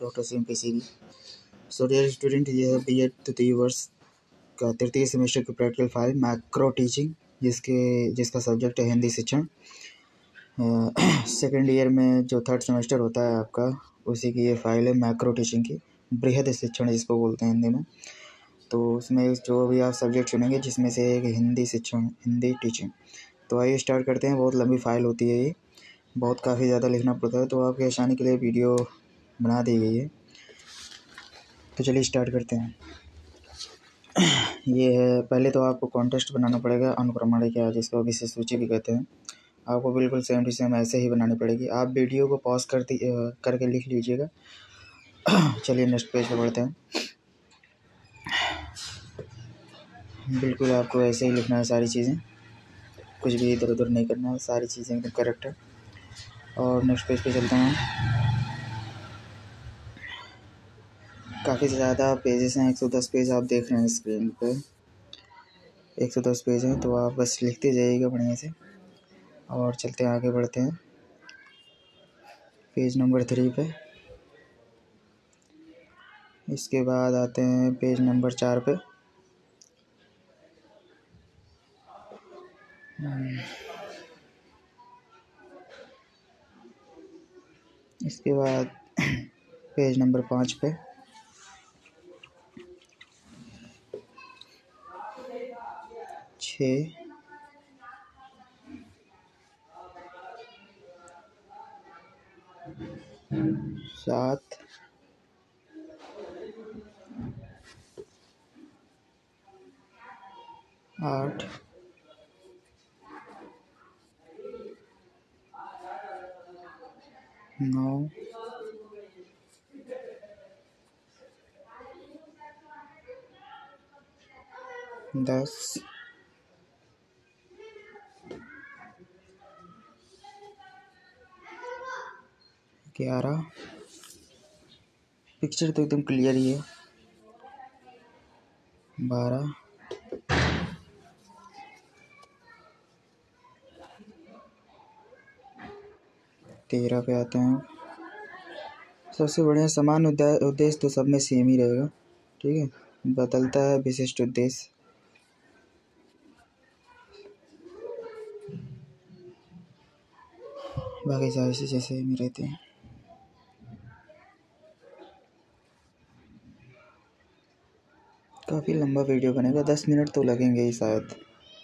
Doctor Singh PCB. So dear student, ये है B Ed तृतीय वर्ष का तृतीय सेमेस्टर की प्रैक्टिकल फाइल मैक्रो टीचिंग, जिसका सब्जेक्ट है हिंदी शिक्षण। सेकेंड ईयर में जो थर्ड सेमेस्टर होता है आपका, उसी की ये फाइल है मैक्रो टीचिंग की, बृहद शिक्षण जिसको बोलते हैं हिंदी में। तो उसमें जो भी आप सब्जेक्ट चुनेंगे, जिसमें से एक हिंदी शिक्षण, हिंदी टीचिंग। तो आइए स्टार्ट करते हैं। बहुत लंबी फाइल होती है ये, बहुत काफ़ी ज़्यादा लिखना पड़ता है, तो आपके आसानी के लिए वीडियो बना दी गई है। तो चलिए स्टार्ट करते हैं। ये है, पहले तो आपको कॉन्टेस्ट बनाना पड़ेगा, अनुक्रमणिका जिसको विशेष सूची भी कहते हैं। आपको बिल्कुल सेम टू सेम ऐसे ही बनानी पड़ेगी। आप वीडियो को पॉज करके लिख लीजिएगा। चलिए नेक्स्ट पेज पर बढ़ते हैं। बिल्कुल आपको ऐसे ही लिखना है सारी चीज़ें, कुछ भी इधर उधर नहीं करना है, सारी चीज़ें एकदम करेक्ट है। और नेक्स्ट पेज पे चलते हैं। काफ़ी ज़्यादा पेजेस हैं, 110 पेज आप देख रहे हैं स्क्रीन पे, 110 पेज हैं। तो आप बस लिखते जाइएगा बढ़िया से। और चलते हैं, आगे बढ़ते हैं पेज नंबर 3 पे। इसके बाद आते हैं पेज नंबर 4 पे। इसके बाद पेज नंबर 5 पे। छः, 7, 8, 9, 10, 11। पिक्चर तो एकदम क्लियर ही है। 12, 13 पे आते हैं। सबसे बढ़िया समान उद्देश्य तो सब में सेम ही रहेगा, ठीक है। बदलता है विशिष्ट उद्देश्य। बाकी सारी चीज़ें सेम ही रहती हैं। काफ़ी लंबा वीडियो बनेगा, 10 मिनट तो लगेंगे ही शायद।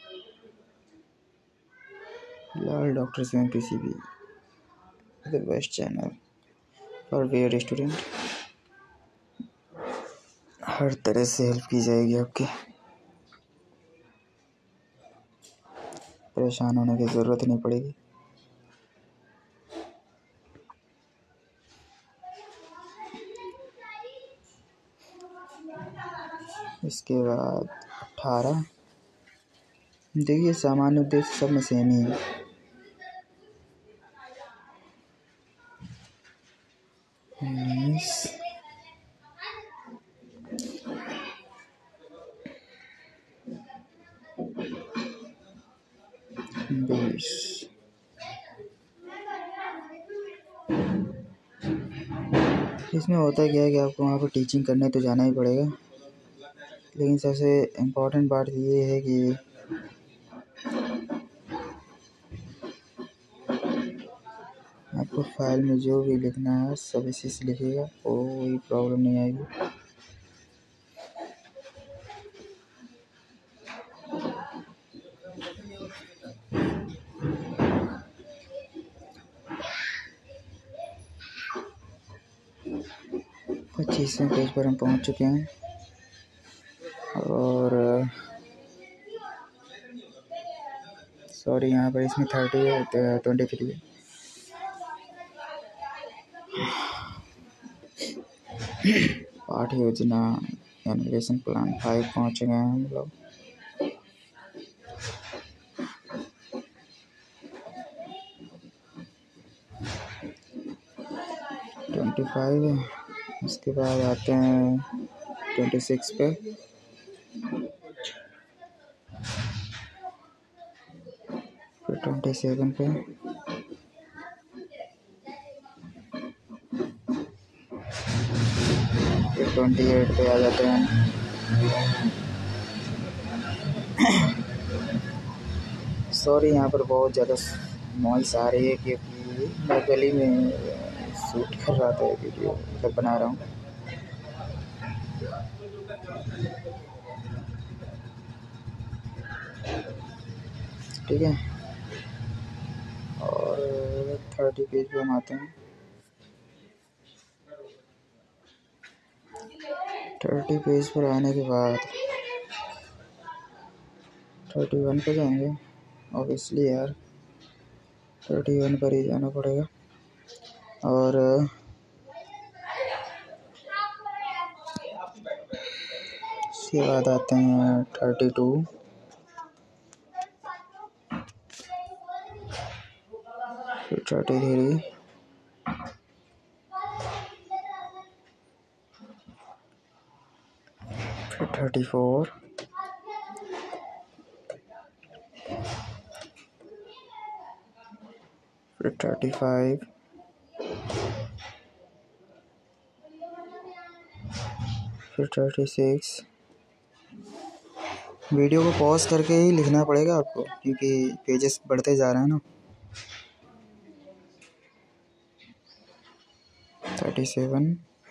Lal doctor Singh PCB, the best channel for B Ed student. हर तरह से हेल्प की जाएगी आपकी, परेशान होने की ज़रूरत नहीं पड़ेगी। इसके बाद 18। देखिए सामान्य उद्देश्य सब में सेम ही है। 19, 20। इसमें होता क्या है कि आपको वहाँ पर टीचिंग करने तो जाना ही पड़ेगा, लेकिन सबसे इम्पोर्टेंट बात ये है कि आपको फाइल में जो भी लिखना है सब इसी से लिखिएगा, कोई प्रॉब्लम नहीं आएगी। पच्चीसवें पेज पर हम पहुंच चुके हैं। और सॉरी, यहाँ पर इसमें 30 है, 23 है। पाठ योजना यानी लेसन प्लान 5 पहुँच गए हैं हम लोग। ट्वेंटी 25 है। इसके बाद आते हैं 26 पे। फिर 27 पे। फिर 28 पे आ जाते हैं। सॉरी यहाँ पर बहुत ज़्यादा नॉइस आ रही है क्योंकि मैं गली में शूट कर रहा था, वीडियो मतलब बना रहा हूँ। ठीक है, और 30 पेज पे हम आते हैं। 30 पेज पर आने के बाद 31 पे जाएंगे। ऑब्वियसली यार 31 पर ही जाना पड़ेगा। और उसके बाद आते हैं 32, फिर 33, फिर 34, फिर 35, फिर 36। वीडियो को पॉज करके ही लिखना पड़ेगा आपको क्योंकि पेजेस बढ़ते जा रहे हैं ना। 37,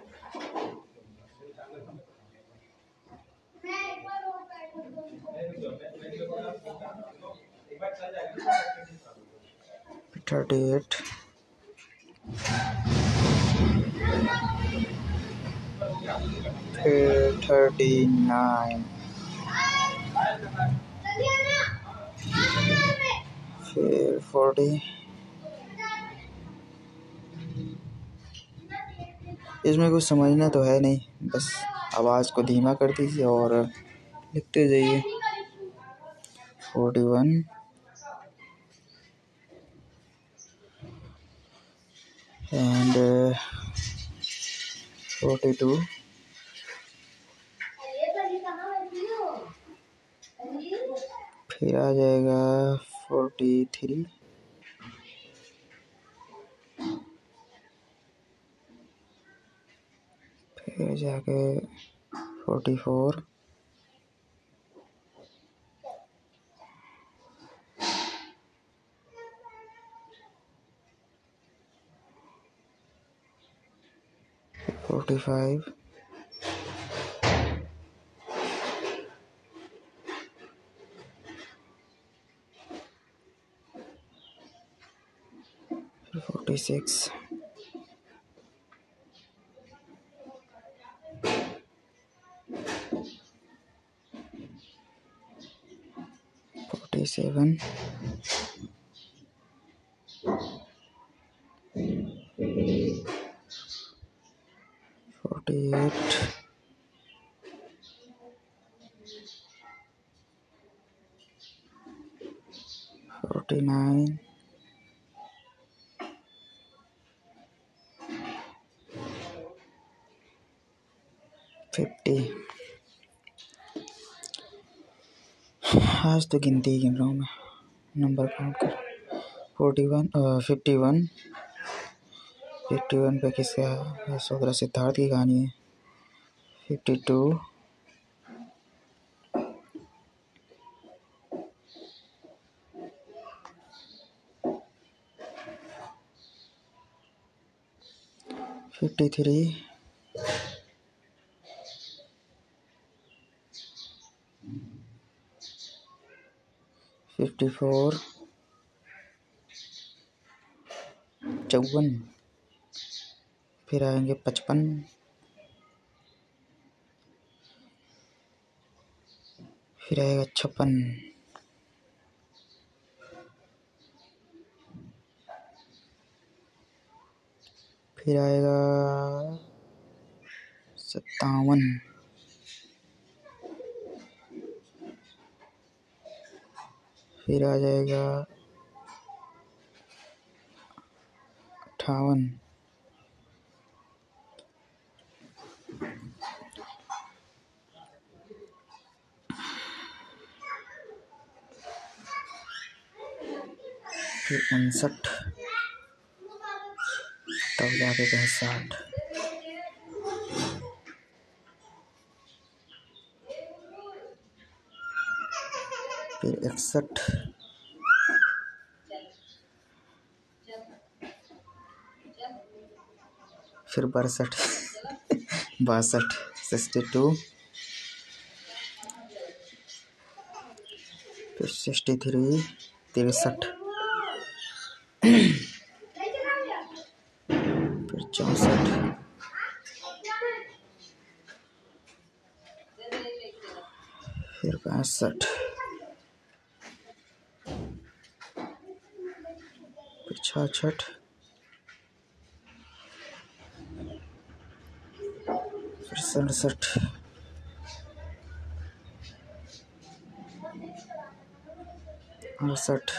फिर 38, फिर 39, फिर 40। इसमें कुछ समझना तो है नहीं, बस आवाज़ को धीमा कर दीजिए और लिखते जाइए। 41 एंड 42, फिर आ जाएगा 43, फिर जाके 44, फिर 45, फिर 46, 47, 48, 49, 50। आज तो गिनती ही गिन रहा हूँ मैं, नंबर काउंट कर। 51 51 पे किसका? सोदरा सिद्धार्थ की कहानी है। 52, 53, 54, 54, फिर आएंगे 55, फिर आएगा 56, फिर आएगा 57, फिर आ जाएगा 58, फिर 59, तब जाके कहें 60। फिर 61, फिर 62, 62, 62, फिर 63, 63, फिर 64, फिर 65, फिर 66, फिर 67, 68,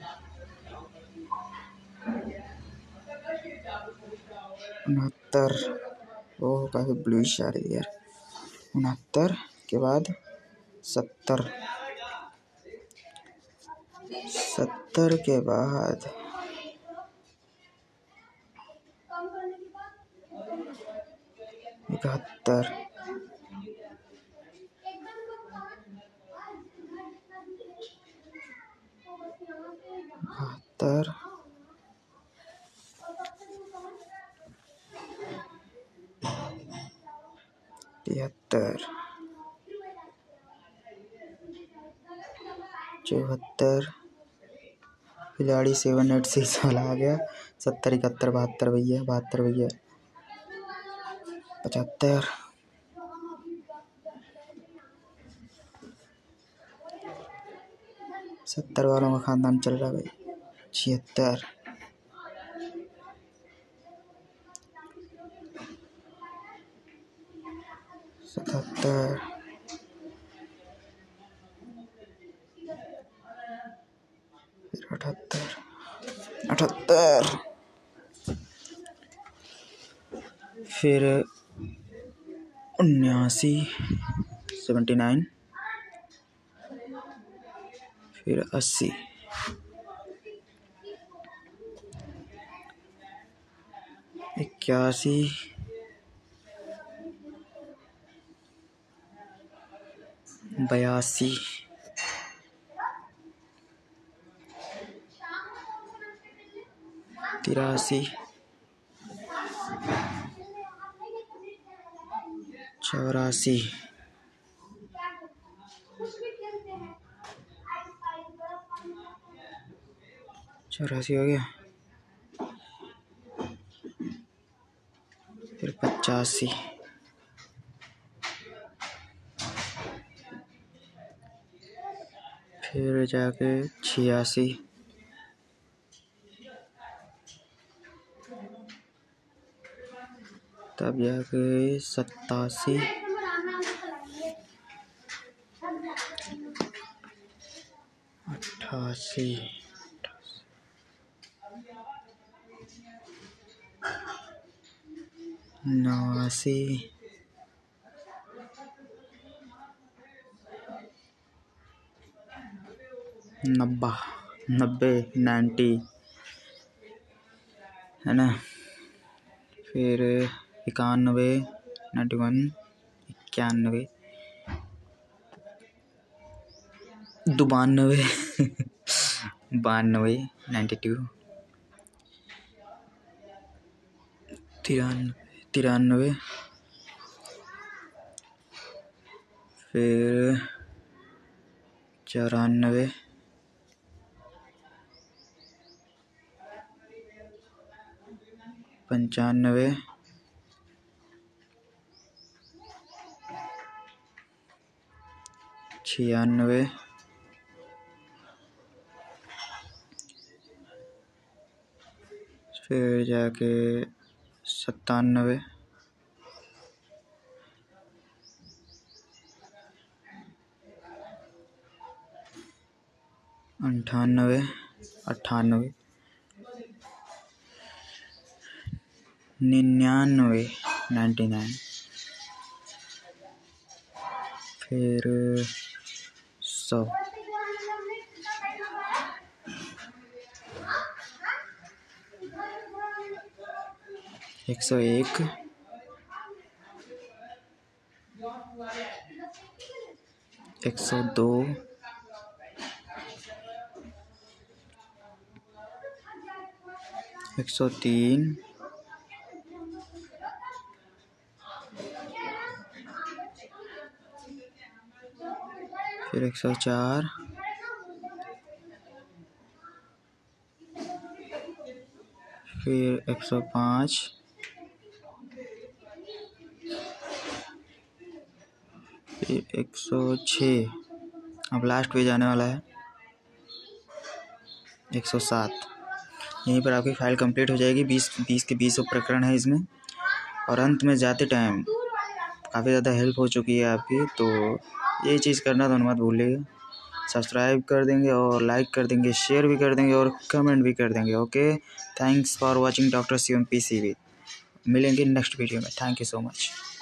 69, वो काफ़ी ब्लूइश आ रही है यार। 69 के बाद 70, 70 के बाद 71, 72, 73, 74, खिलाड़ी 786 वाला आ गया। 70, 71, 72 भैया, 72 भैया, 75, 70 वालों का खानदान चल रहा है भाई। 76, 77, 78, 78, फिर 79, 79, फिर 80, 81, 82, 83, 84, 84 हो गया, फिर 85, फिर जाके 86, तब जाके 87, 88, 89, 90, 90 है ना, फिर 91, 91, 91, 92, 92, 92, 93, फिर 94, 95, 96, फिर जाके 97, 98, 98, 99, 99, फिर 100, 101, 102, 103, फिर 104, फिर 105, फिर 106। अब लास्ट पेज आने वाला है 107। यहीं पर आपकी फाइल कंप्लीट हो जाएगी। 20 के 20 प्रकरण है इसमें। और अंत में जाते टाइम काफ़ी ज़्यादा हेल्प हो चुकी है आपकी, तो ये चीज़ करना तो मत भूलिएगा। सब्सक्राइब कर देंगे और लाइक कर देंगे, शेयर भी कर देंगे और कमेंट भी कर देंगे। Okay, thanks for watching doctor Shivam PCV। मिलेंगे नेक्स्ट वीडियो में। Thank you so much.